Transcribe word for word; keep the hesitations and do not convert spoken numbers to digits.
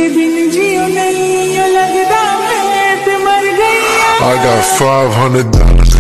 बिन जियो नहीं लगता मैं ते मर गई। I got five hundred dollars